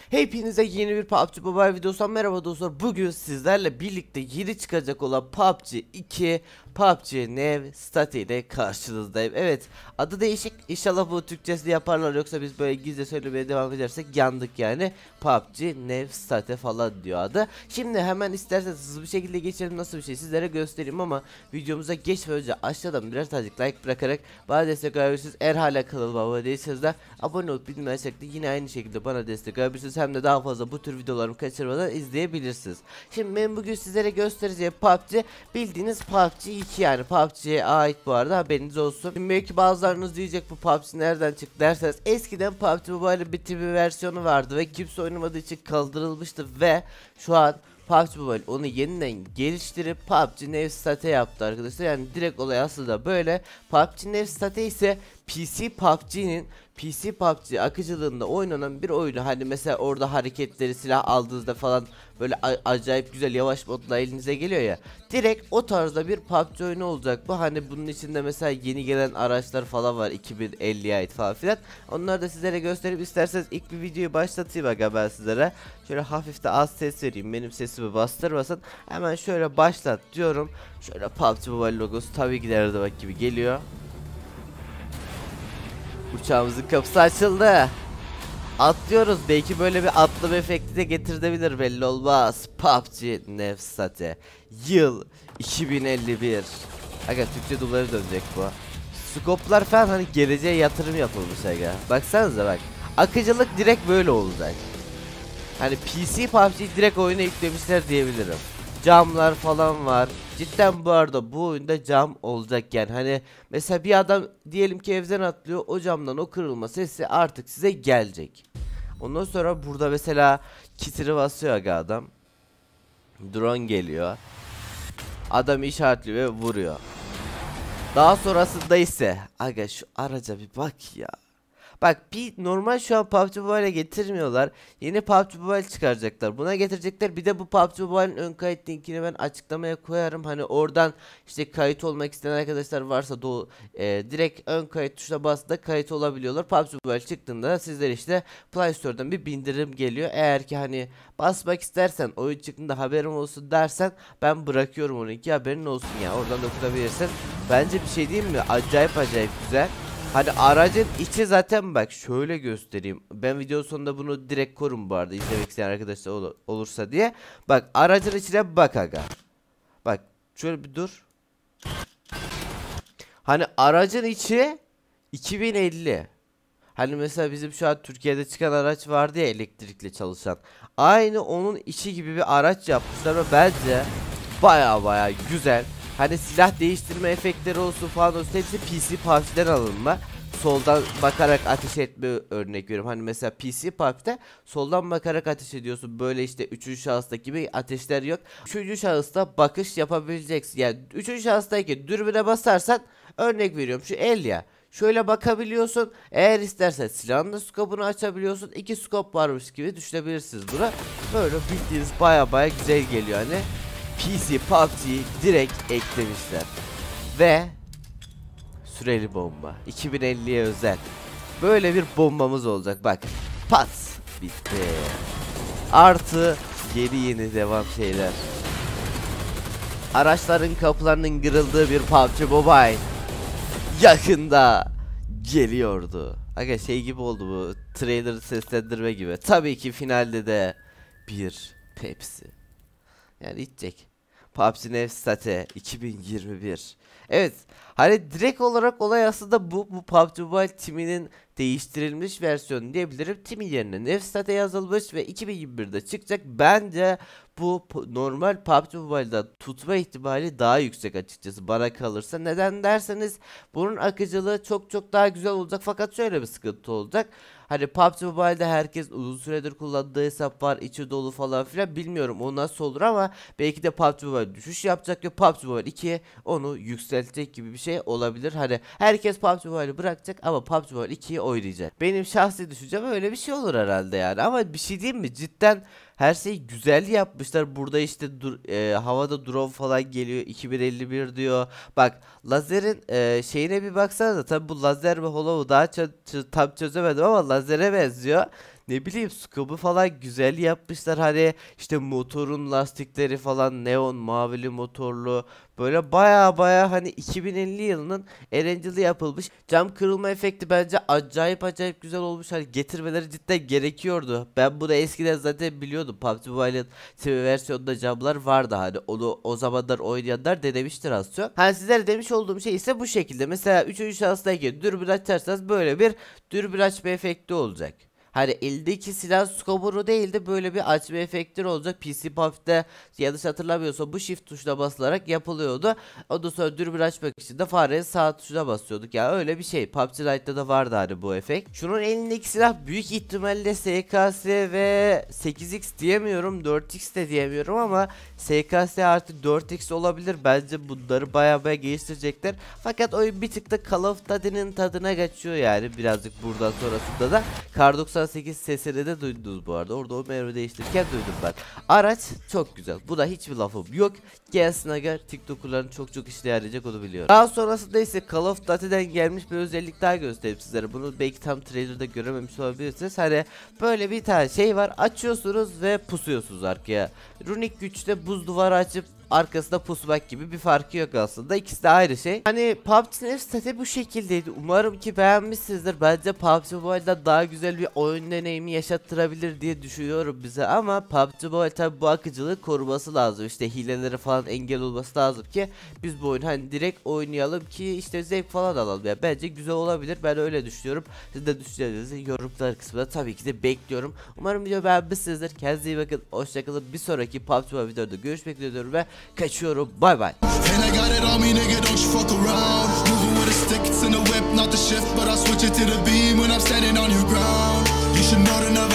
Hepinize yeni bir PUBG Mobile videosundan merhaba dostlar. Bugün sizlerle birlikte yeni çıkacak olan PUBG 2 PUBG New State ile karşınızdayım. Evet, adı değişik. İnşallah bu Türkçesini yaparlar, yoksa biz böyle gizli söylemeye devam edersek yandık yani. PUBG New State falan diyor adı. Şimdi hemen isterseniz hızlı bir şekilde geçelim, nasıl bir şey sizlere göstereyim, ama videomuza geçmeden önce aşağıdan birer tanecik like bırakarak bana destek olabilirsiniz. Eğer hala kanalıma abone değilseniz de abone olup bildirimleri açarak da yine aynı şekilde bana destek olabilirsiniz. Hem de daha fazla bu tür videolarımı kaçırmadan izleyebilirsiniz. Şimdi ben bugün sizlere göstereceğim PUBG bildiğiniz PUBG 2, yani PUBG'ye ait, bu arada haberiniz olsun. Şimdi belki bazılarınız diyecek bu PUBG nereden çıktı derseniz, eskiden PUBG Mobile'ın bir TV versiyonu vardı ve kimse oynamadığı için kaldırılmıştı ve şu an PUBG Mobile onu yeniden geliştirip PUBG New State yaptı arkadaşlar. Yani direkt olay aslında böyle. PUBG New State ise PC PUBG akıcılığında oynanan bir oyunu. Hani mesela orada hareketleri, silah aldığınızda falan böyle acayip güzel yavaş modla elinize geliyor ya. Direkt o tarzda bir PUBG oyunu olacak bu. Hani bunun içinde mesela yeni gelen araçlar falan var, 2050'ye ait falan filan. Onları da sizlere gösterip isterseniz ilk bir videoyu başlatayım aga ben sizlere. Şöyle hafif de az ses vereyim, benim sesimi bastırmasın. Hemen şöyle başlat diyorum. Şöyle PUBG Mobile logosu tabii ki de her zaman gibi geliyor. Uçağımızın kapısı açıldı. Atlıyoruz. Belki böyle bir atlama efekti de getirebilir, belli olmaz. PUBG New State. Yıl 2051. Aga Türkçe dublajı dönecek bu. Skoplar falan hani geleceğe yatırım yapılmış aga. Baksanıza bak. Akıcılık direkt böyle olacak. Hani PC PUBG direkt oyuna yüklemişler diyebilirim. Camlar falan var. Cidden bu arada bu oyunda cam olacak yani. Hani mesela bir adam diyelim ki evden atlıyor, o camdan o kırılma sesi artık size gelecek. Ondan sonra burada mesela kitiri basıyor aga adam. Drone geliyor. Adam işaretliyor ve vuruyor. Daha sonrasında ise aga şu araca bir bak ya. Bak, bir normal şu an PUBG Mobile'e getirmiyorlar. Yeni PUBG Mobile çıkaracaklar. Buna getirecekler. Bir de bu PUBG Mobile'in ön kayıt linkini ben açıklamaya koyarım. Hani oradan işte kayıt olmak isteyen arkadaşlar varsa direkt ön kayıt tuşuna bastığında kayıt olabiliyorlar. PUBG Mobile çıktığında da sizler işte Play Store'dan bir bildirim geliyor. Eğer ki hani basmak istersen, oyun çıktığında haberim olsun dersen, ben bırakıyorum onu, ki haberin olsun ya. Oradan dokunabilirsin. Bence bir şey diyeyim mi? Acayip güzel. Hani aracın içi zaten, bak şöyle göstereyim. Ben video sonunda bunu direkt korum bu arada, izlemek isteyen arkadaşlar olursa diye. Bak aracın içine bak aga. Bak şöyle bir dur. Hani aracın içi 2050. Hani mesela bizim şu an Türkiye'de çıkan araç vardı ya, elektrikli çalışan. Aynı onun içi gibi bir araç yapmışlar ve bence baya güzel. Hani silah değiştirme efektleri olsun falan olsun, hepsi PC PUBG'den alınma. Soldan bakarak ateş etme örnek veriyorum. Hani mesela PC PUBG'de soldan bakarak ateş ediyorsun. Böyle işte 3. şahıstaki gibi ateşler yok. 3. şahısta bakış yapabileceksin. Yani 3. şahıstayken dürbüne basarsan, örnek veriyorum şu el ya. Şöyle bakabiliyorsun. Eğer istersen silahın da skopunu açabiliyorsun. 2 skop varmış gibi düşünebilirsiniz buna. Böyle bildiğiniz baya güzel geliyor hani. PC PUBG'yi direkt eklemişler. Ve süreli bomba 2050'ye özel böyle bir bombamız olacak, bak pat bitti, artı yeni devam şeyler, araçların kapılarının kırıldığı bir PUBG Mobile yakında geliyordu. Aga şey gibi oldu bu, trailer seslendirme gibi. Tabii ki finalde de bir Pepsi, yani içecek. PUBG New State 2021. Evet, hani direkt olarak olay aslında bu PUBG Mobile timinin değiştirilmiş versiyonu diyebilirim. Timi yerine New State yazılmış ve 2021'de çıkacak. Bence bu normal PUBG Mobile'da tutma ihtimali daha yüksek açıkçası bana kalırsa. Neden derseniz, bunun akıcılığı çok daha güzel olacak, fakat şöyle bir sıkıntı olacak. Hani PUBG Mobile'de herkes uzun süredir kullandığı hesap var, içi dolu falan filan, bilmiyorum o nasıl olur, ama belki de PUBG Mobile düşüş yapacak ve PUBG Mobile 2'ye onu yükseltecek gibi bir şey olabilir. Hani herkes PUBG Mobile'i bırakacak ama PUBG Mobile 2'yi oynayacak. Benim şahsi düşüncem öyle bir şey olur herhalde yani, ama bir şey diyeyim mi, cidden her şeyi güzel yapmışlar. Burada işte havada drone falan geliyor, 2051 diyor. Bak lazerin şeyine bir baksanıza. Tabi bu lazer ve holo'u daha tam çözemedim ama lazere benziyor. ne bileyim scope'u falan güzel yapmışlar. Hani işte motorun lastikleri falan neon mavili motorlu. Böyle baya baya hani 2050 yılının Erangel'ı yapılmış. Cam kırılma efekti bence acayip güzel olmuş. Hani getirmeleri cidden gerekiyordu. Ben bunu eskiden zaten biliyordum. PUBG Mobile'ın TV versiyonunda camlar vardı, hani onu o zamanlar oynayanlar denemiştir az çok. Hani sizlere demiş olduğum şey ise bu şekilde. Mesela 3. şanstayken dürbün açarsanız böyle bir dürbün açma efekti olacak. Hani eldeki silah scope'u değil de böyle bir açma efektleri olacak. PC PUBG'de yanlış hatırlamıyorsam bu shift tuşuna basılarak yapılıyordu. Ondan sonra dürbün açmak için de farenin sağ tuşuna basıyorduk. Ya öyle bir şey. PUBG Lite'da da vardı hani bu efekt. Şunun elindeki silah büyük ihtimalle SKS ve 8x diyemiyorum. 4x de diyemiyorum ama SKS artı 4x olabilir. Bence bunları baya geliştirecekler. Fakat oyun bir tık da Call of Duty'nin tadına kaçıyor yani birazcık buradan sonrasında da. Kar 98 sesini de duydunuz bu arada. Orada o mevzu değiştirirken duydum ben. Araç çok güzel. Buna hiçbir lafım yok. Gelsin aga, TikToker'ların çok işine yarayacak, onu biliyorum. Daha sonrasında ise Call of Duty'den gelmiş bir özellik daha göstereyim sizlere. Bunu belki tam trailer'da görememiş olabilirsiniz. Hani böyle bir tane şey var. Açıyorsunuz ve pusuyorsunuz arkaya. Runik güçte buz duvarı açıp arkasında pusmak gibi bir farkı yok aslında. İkisi de ayrı şey. Hani PUBG'nin sitesi bu şekildeydi. Umarım ki beğenmişsinizdir. Bence PUBG Mobile'da daha güzel bir oyun deneyimi yaşattırabilir diye düşünüyorum bize. Ama PUBG Mobile tabi bu akıcılığı koruması lazım. İşte hileleri falan engel olması lazım ki biz bu oyunu hani direkt oynayalım ki işte zevk falan alalım. Yani bence güzel olabilir. Ben öyle düşünüyorum. Siz de düşüncelerinizi yorumlar kısmında tabii ki de bekliyorum. Umarım video beğenmişsinizdir. Kendinize iyi bakın. Hoşçakalın. Bir sonraki PUBG Mobile videoda görüşmek üzere ve kaçıyorum. Bye bye. And I got it on me, nigga, don't you fuck around. Moving with a stick, it's in the whip, not the shift, but I switch it to the beam when I'm standing on your ground. You should know to never